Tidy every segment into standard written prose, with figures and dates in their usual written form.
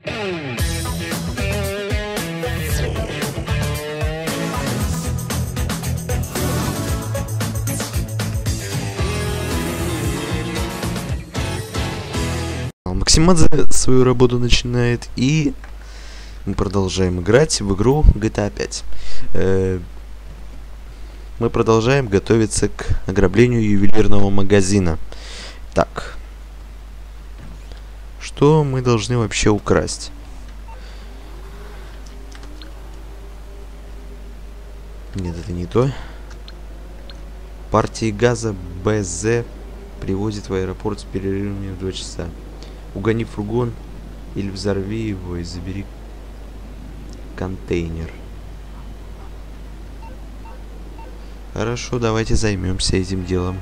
Максимадзе свою работу начинает, и мы продолжаем играть в игру GTA 5. Мы продолжаем готовиться к ограблению ювелирного магазина. Так. Что мы должны вообще украсть? Нет, это не то. Партии газа БЗ привозит в аэропорт с перерывами в 2 часа. Угони фургон или взорви его и забери контейнер. Хорошо, давайте займемся этим делом.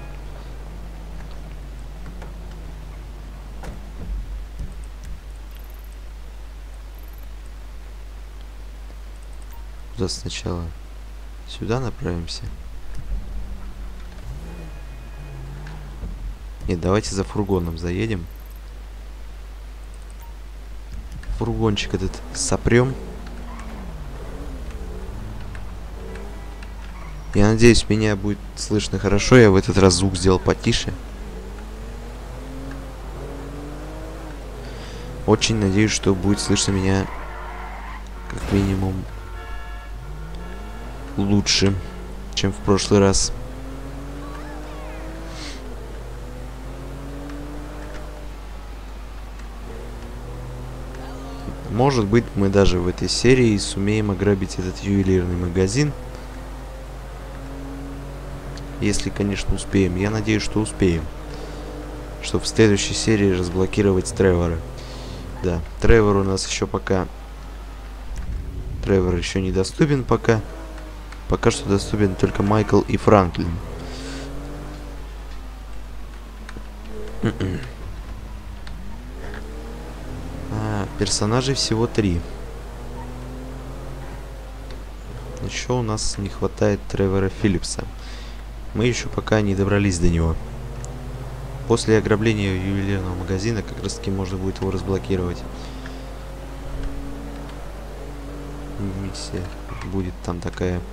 Куда сначала? Сюда направимся? Нет, давайте за фургоном заедем. Фургончик этот сопрем. Я надеюсь, меня будет слышно хорошо. Я в этот раз звук сделал потише. Очень надеюсь, что будет слышно меня как минимум лучше, чем в прошлый раз. Может быть, мы даже в этой серии сумеем ограбить этот ювелирный магазин. Если, конечно, успеем. Я надеюсь, что успеем. Чтобы в следующей серии разблокировать Тревора. Да, Тревор у нас еще пока... Тревор еще недоступен пока. Пока что доступен только Майкл и Франклин. Персонажей всего 3. Еще у нас не хватает Тревора Филлипса. Мы еще пока не добрались до него. После ограбления ювелирного магазина как раз таки можно будет его разблокировать. Миссия будет там такая.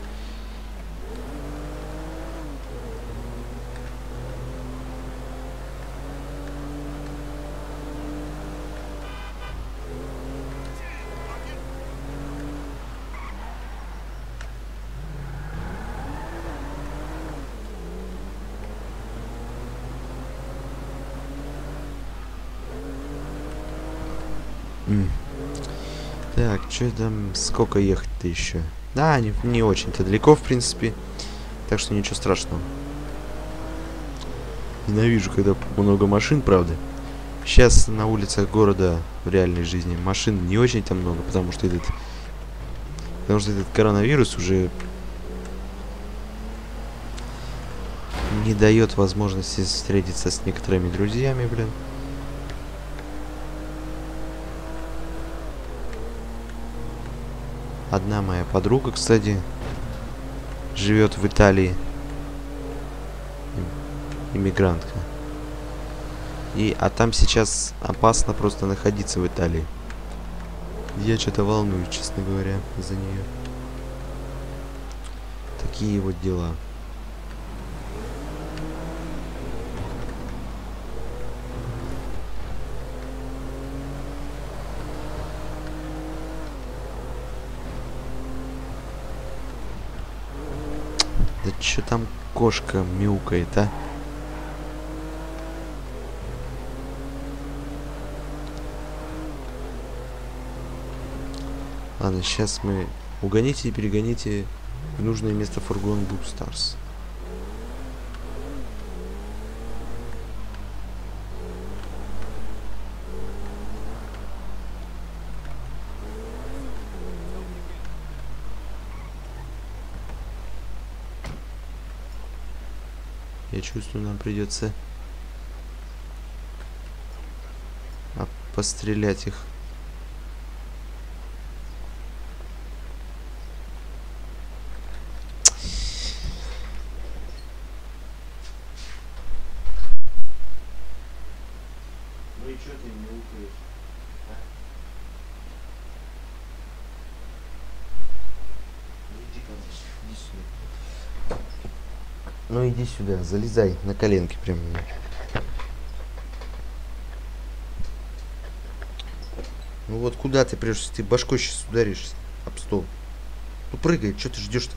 Так, что там, сколько ехать-то еще? Да, не очень-то далеко, в принципе. Так что ничего страшного. Ненавижу, когда много машин, правда. Сейчас на улицах города в реальной жизни машин не очень-то много, потому что этот коронавирус уже не дает возможности встретиться с некоторыми друзьями, блин. Одна моя подруга, кстати, живет в Италии. Иммигрантка. А там сейчас опасно просто находиться в Италии. Я что-то волнуюсь, честно говоря, за нее. Такие вот дела. Да чё там кошка мяукает, а? Ладно, сейчас мы... Угоните и перегоните в нужное место фургон Boopstars. Я чувствую, нам придется пострелять их. Ну и что ты мяукаешь? Ну иди сюда, залезай на коленки прям. Ну вот куда ты прешься? Ты башкой сейчас ударишься об стол. Ну прыгай, что ты ждешь-то?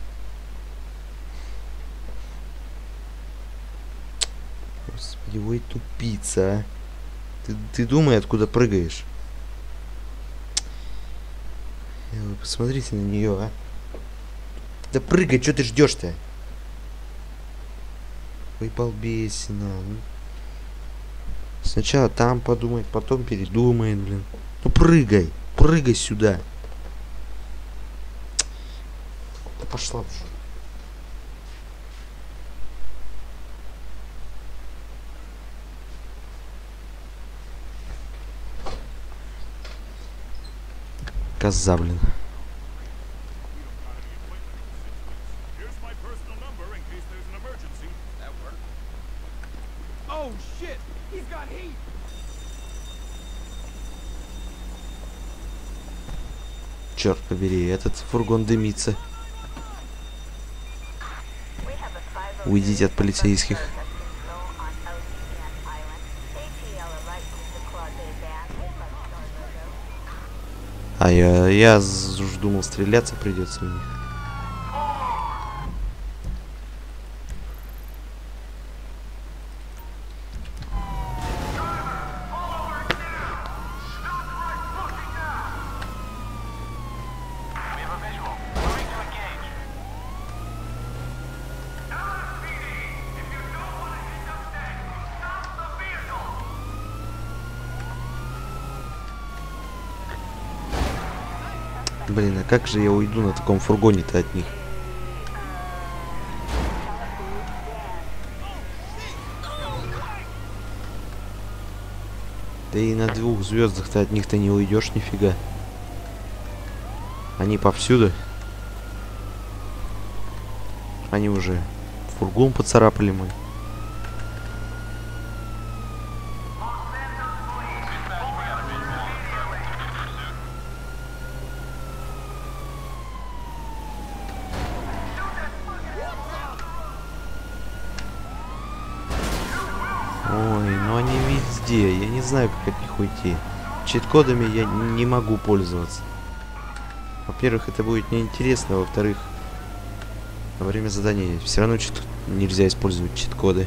Господи, ой, тупица, а. Ты думай, откуда прыгаешь. Вы посмотрите на нее, а. Да прыгай, что ты ждешь-то? Ой, балбесина. Сначала там подумает, потом передумает, блин. Ну прыгай, прыгай сюда. Да пошла уже. Коза, блин. Черт побери, этот фургон дымится. Уйдите от полицейских. А я уж думал, стреляться придется в них. Блин, а как же я уйду на таком фургоне-то от них? Да и на 2 звездах-то от них-то не уйдешь нифига. Они повсюду. Они уже фургон поцарапали мой. Ой, ну они везде. Я не знаю, как от них уйти. Чит-кодами я не могу пользоваться. Во-первых, это будет неинтересно. Во-вторых, во время задания все равно нельзя использовать чит-коды.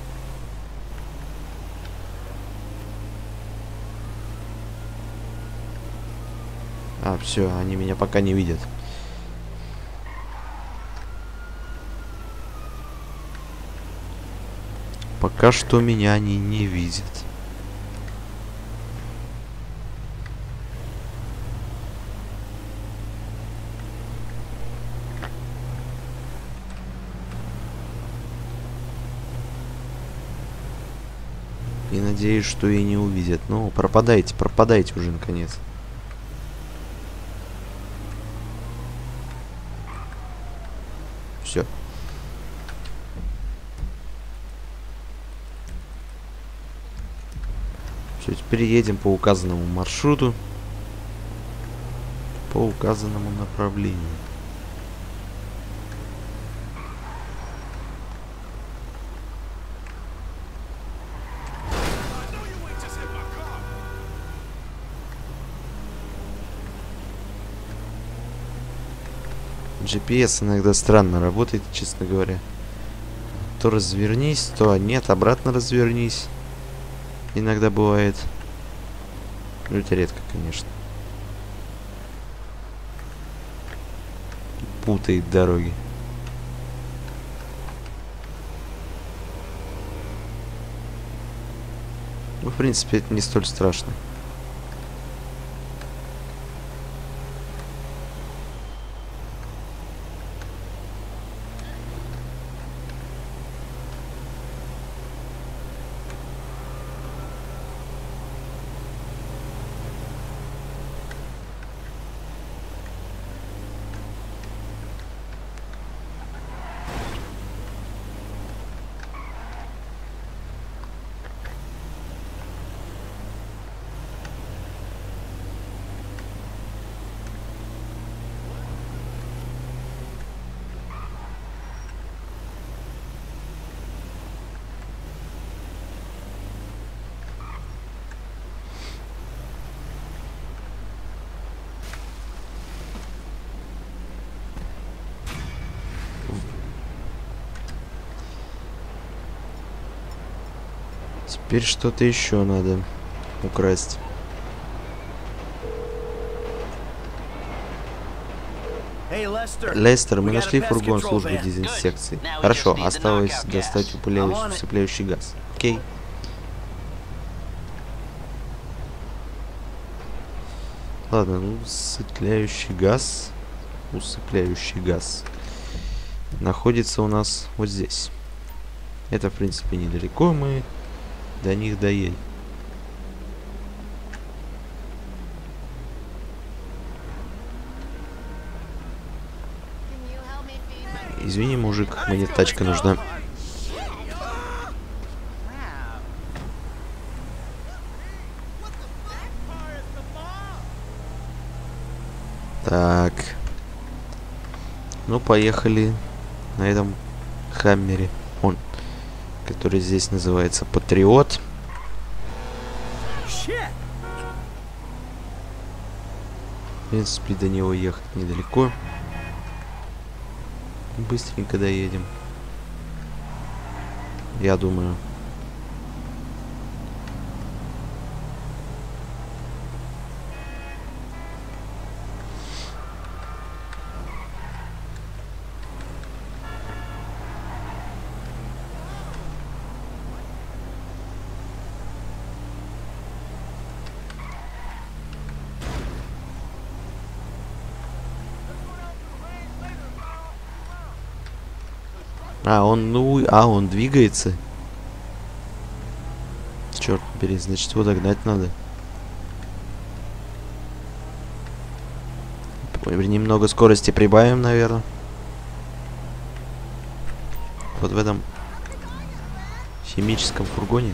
А, все, они меня пока не видят. Пока что меня они не видят. И надеюсь, что и не увидят. Ну, пропадайте, пропадайте уже наконец. Все. Все, теперь едем по указанному маршруту. По указанному направлению. GPS иногда странно работает, честно говоря. То развернись, то нет, обратно развернись. Иногда бывает. Ну, это редко, конечно. Путает дороги. Ну, в принципе, это не столь страшно. Теперь что-то еще надо украсть. Лестер, мы нашли фургон службы дезинсекции. Хорошо, осталось достать усыпляющий газ. Окей. Ладно, ну, усыпляющий газ находится у нас вот здесь. Это, в принципе, недалеко, мы до них доедем. Извини, мужик, мне тачка нужна. Так. Ну, поехали на этом Хаммере. Он, который здесь называется Патриот. В принципе, до него ехать недалеко. Быстренько доедем. Я думаю. Он двигается. Черт побери, значит, его догнать надо. Немного скорости прибавим, наверное. Вот в этом химическом фургоне.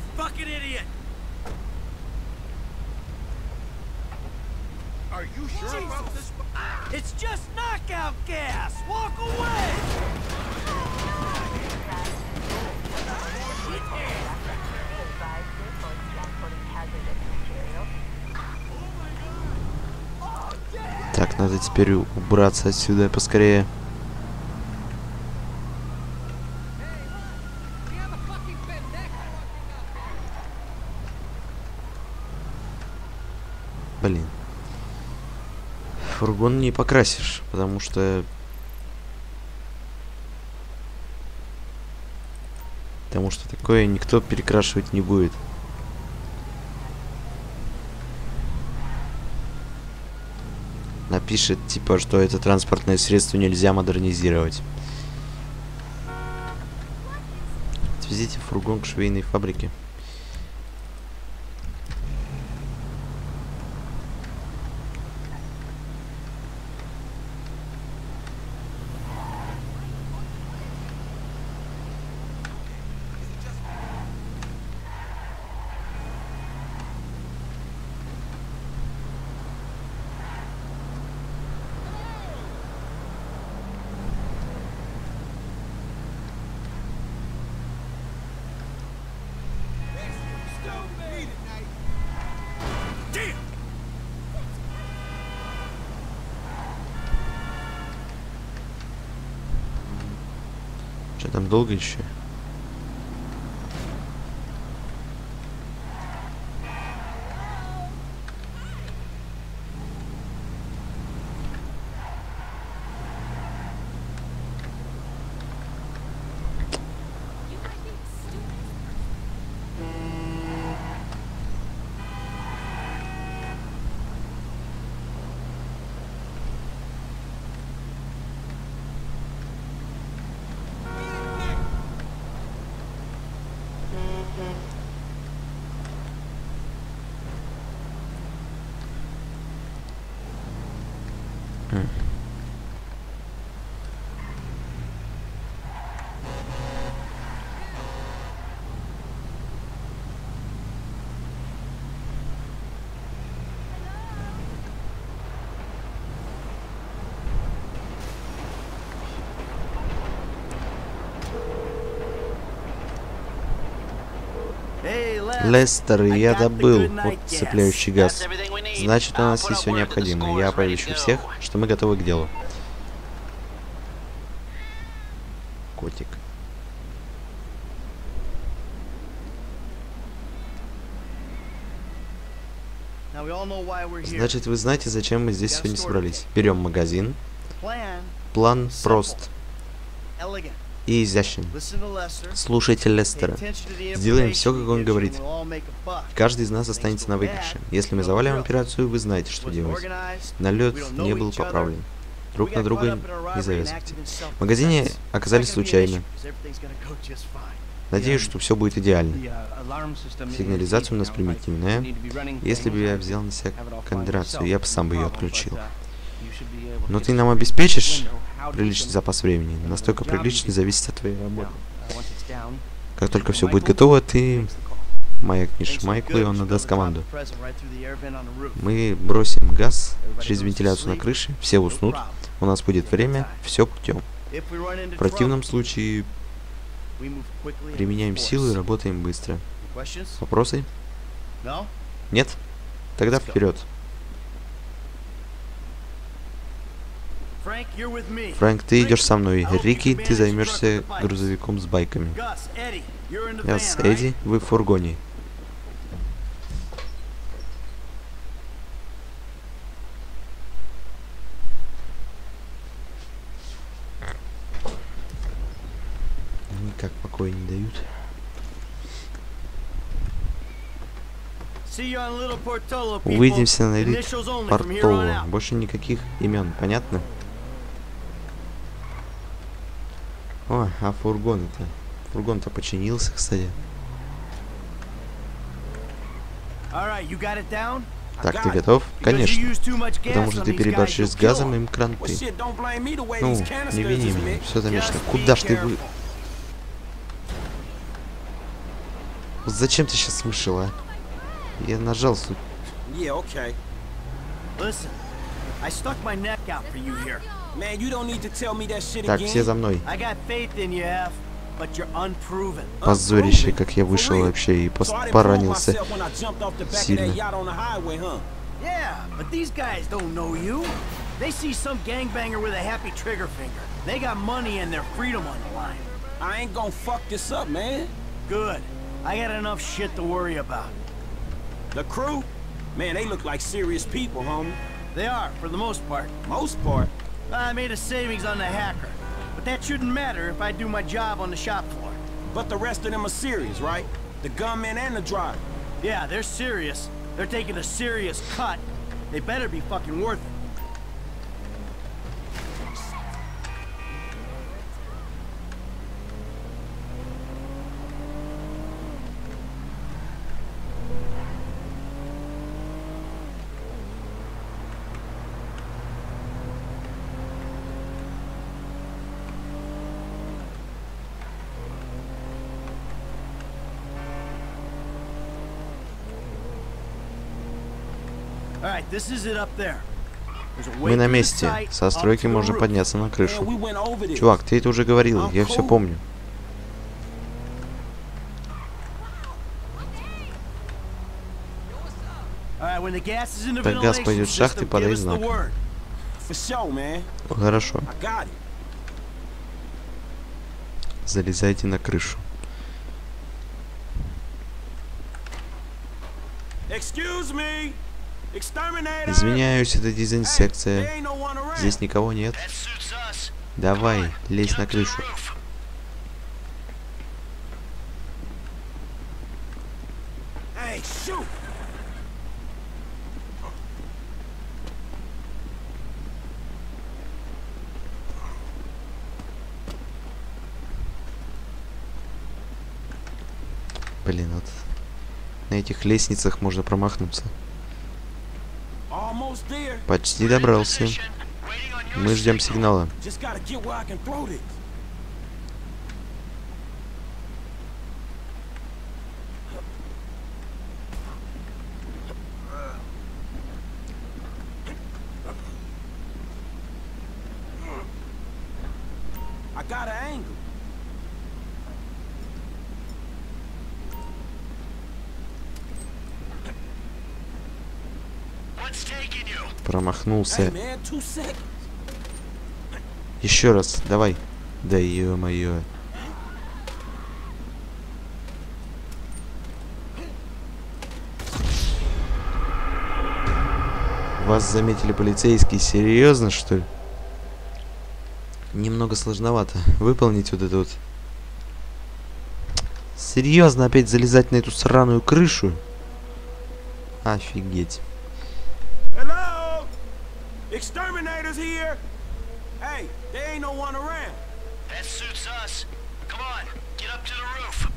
Так, надо теперь убраться отсюда поскорее. Блин. Фургон не покрасишь, потому что... такое никто перекрашивать не будет. Напишет, типа, что это транспортное средство нельзя модернизировать. Отвезите фургон к швейной фабрике. Что там, долго еще? Лестер, я добыл усыпляющий газ. Значит, у нас есть все необходимое. Я оповещу всех, что мы готовы к делу. Котик. Значит, вы знаете, зачем мы здесь сегодня собрались. Берем магазин. План прост и изящен. Слушайте Лестера. Сделаем все, как он говорит. Каждый из нас останется на выигрыше. Если мы завалим операцию, вы знаете, что делать. Налет не был поправлен. Друг на друга не завязывайте. В магазине оказались случайно. Надеюсь, что все будет идеально. Сигнализация у нас примитивная. Если бы я взял на себя конденсацию, я бы сам ее отключил. Но ты нам обеспечишь приличный запас времени. Настолько приличный зависит от твоей работы. Как только все будет готово, ты маякнешь Майклу, и он надаст команду. Мы бросим газ через вентиляцию на крыше, все уснут, у нас будет время, все путем. В противном случае применяем силу и работаем быстро. Вопросы? Нет? Тогда вперед. Фрэнк, ты идешь со мной. Рики, ты займешься грузовиком с байками. Газ, Эдди, вы в фургоне. Никак покоя не дают. Увидимся на Элит Портоло. Больше никаких имен, понятно? О, а фургон-то? Фургон-то починился, кстати. Так, ты готов? Конечно. Потому что ты переборщишь с газом и кранты. Ну, не вини меня, все замешано. Куда ж ты вы... Вот зачем ты сейчас смешил, а? Я нажал суть. Так, все за мной. Позорище, как я вышел вообще и поранился сильно. The crew? Man, they look like serious people, homie. They are, for the most part. Most part? I made a savings on the hacker. But that shouldn't matter if I do my job on the shop floor. But the rest of them are serious, right? The gunman and the driver. Yeah, they're serious. They're taking a serious cut. They better be fucking worth it. Мы на месте. Со стройки можно подняться на крышу. Чувак, ты это уже говорил, я все помню. Так газ пойдет в шахты, подай знак. Хорошо. Залезайте на крышу. Извиняюсь, это дезинсекция. Здесь никого нет. Давай, лезь на крышу. Блин, вот на этих лестницах можно промахнуться. Почти добрался. Мы ждем сигнала. Промахнулся. Еще раз, давай. Да ё-моё. Вас заметили полицейские. Серьезно, что ли? Немного сложновато выполнить вот это вот. Серьезно опять залезать на эту сраную крышу? Офигеть. Hello? Exterminators here? Hey, there ain't no one around. That suits us. Come on, get up to the roof.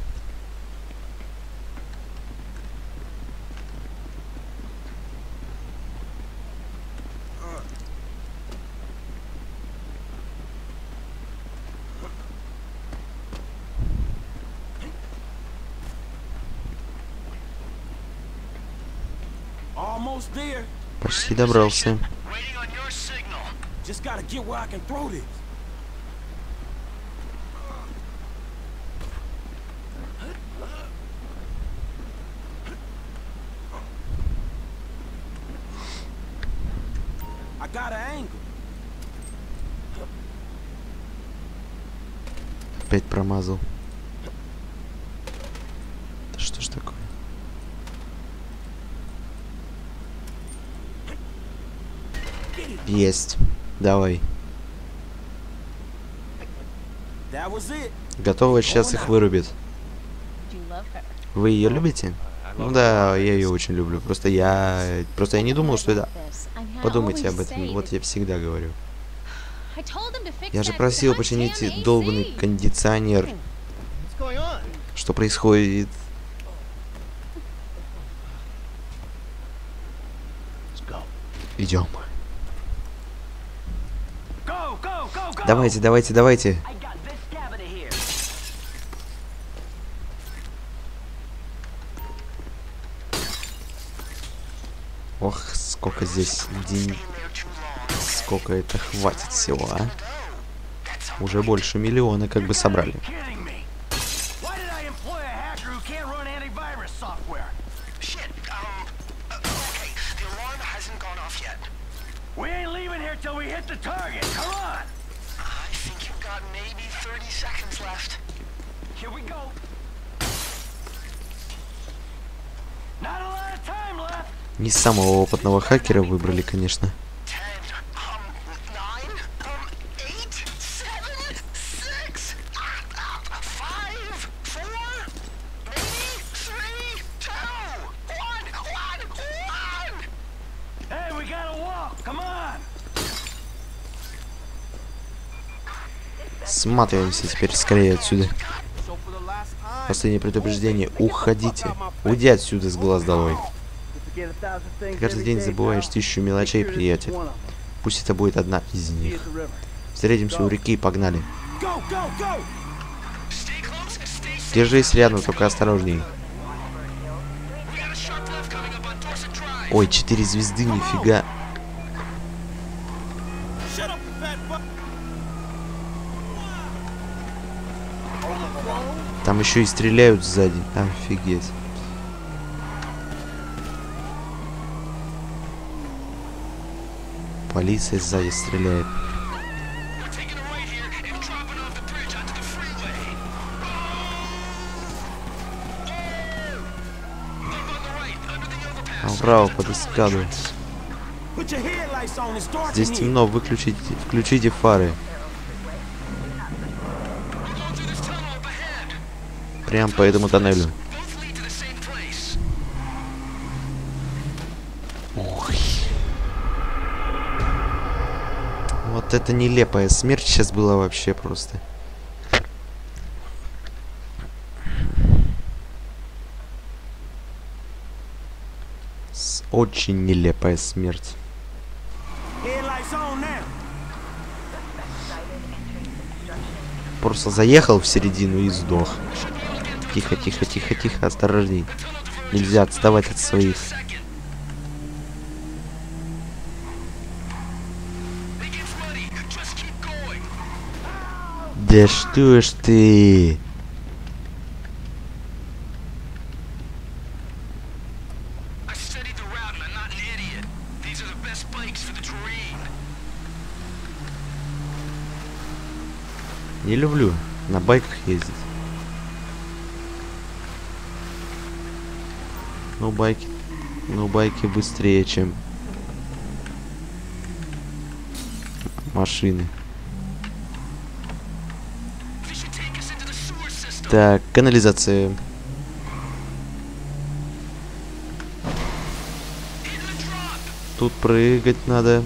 Almost there. Почти добрался. Waiting on your signal. Just gotta get where I can throw this. I got an angle. Опять промазал. Да что ж такое? Есть. Давай. That was it. Готово, сейчас их вырубит. Вы ее любите? Ну да, я ее очень люблю. Просто я не думал, что это... Подумайте об этом. Вот я всегда говорю. Я же просил починить долбанный кондиционер. Что происходит? Идем. Давайте, давайте, давайте. Ох, сколько здесь день. Сколько это хватит всего, а? Уже больше миллиона как бы собрали. Не самого опытного хакера выбрали, конечно. Сматываемся теперь скорее отсюда. Последнее предупреждение. Уходите. Уйди отсюда с глаз долой. Ты каждый день забываешь 1000 мелочей, приятель. Пусть это будет одна из них. Встретимся у реки и погнали. Держись рядом, только осторожней. Ой, 4 звезды, нифига. Там еще и стреляют сзади. Офигеть. Полиция сзади стреляет. А вправо под эскадрой. Здесь темно, включите фары. Прям по этому тоннелю. Ух. Вот это нелепая смерть сейчас была вообще просто. Очень нелепая смерть. Просто заехал в середину и сдох. Тихо, тихо, тихо, тихо, осторожней. Нельзя отставать от своих. Да что ж ты? Не люблю на байках ездить. Ну байки быстрее, чем машины. Так, канализация. Тут прыгать надо.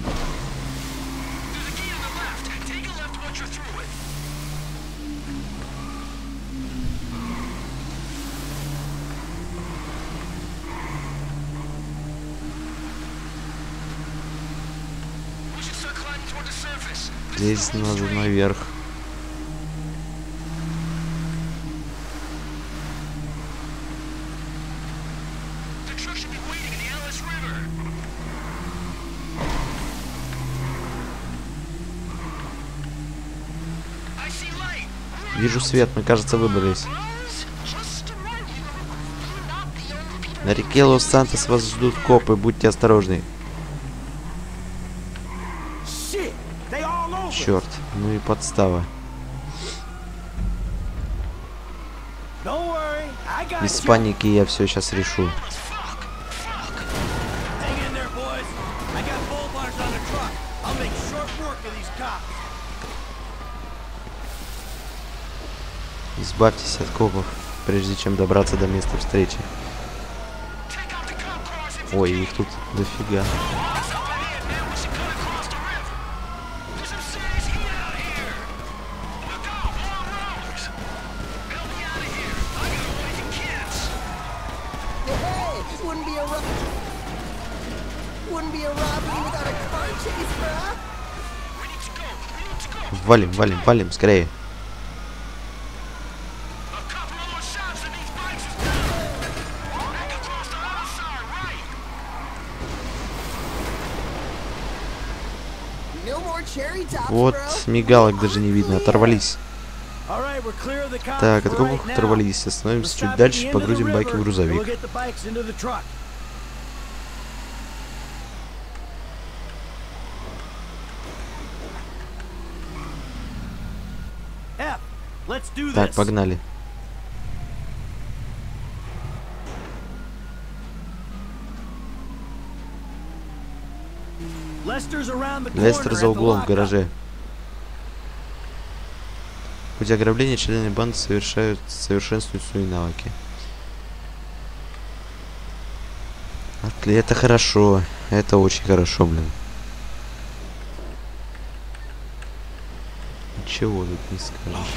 Здесь надо наверх. Вижу свет, мы, кажется, выбрались. На реке Лос-Сантос вас ждут копы, будьте осторожны. Черт, ну и подстава. Без паники, я все сейчас решу. Избавьтесь от копов, прежде чем добраться до места встречи. Ой, их тут дофига. Валим, валим, валим, скорее. Вот, мигалок даже не видно, оторвались. Так, от копов оторвались. Остановимся чуть дальше, погрузим байки в грузовик. Так, погнали. Лестер за углом в гараже. В ходе ограбления члены банды совершенствуют свои навыки. Это хорошо. Это очень хорошо, блин. Ничего тут не скажешь.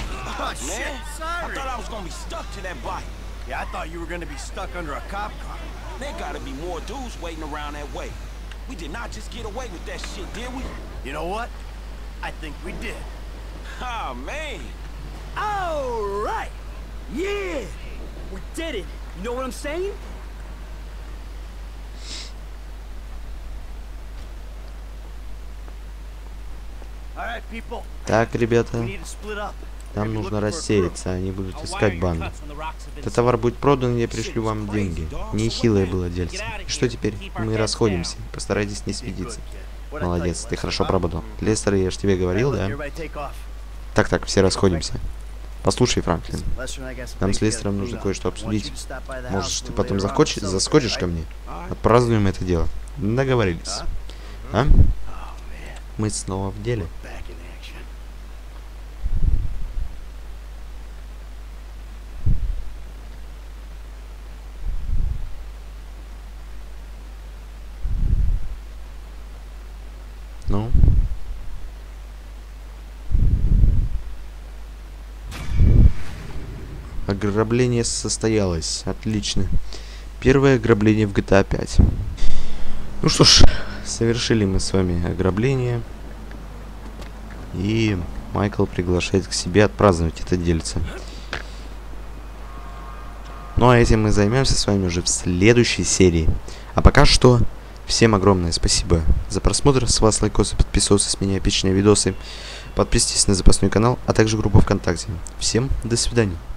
We did not just get away with that shit, did we? You know what? I think we did. Oh, man. All right. Yeah. We did it. You know what I'm saying? All right, people. Так, ребята. Нам нужно рассеяться, они будут искать банду. Этот товар будет продан, я пришлю вам деньги. Нехилое было дельце. И что теперь? Мы расходимся. Постарайтесь не свидеться. Молодец, ты хорошо поработал. Лестер, я же тебе говорил, да? Так, все расходимся. Послушай, Франклин, нам с Лестером нужно кое-что обсудить. Может, ты потом заскочишь ко мне? Отпразднуем это дело. Договорились. А? Мы снова в деле. Ну? Ограбление состоялось. Отлично. Первое ограбление в GTA 5. Ну что ж, совершили мы с вами ограбление. И Майкл приглашает к себе отпраздновать это дельце. Ну а этим мы займемся с вами уже в следующей серии. А пока что... Всем огромное спасибо за просмотр. С вас лайкосы, подписывайтесь, с меня эпичные видосы. Подписывайтесь на запасной канал, а также группу ВКонтакте. Всем до свидания.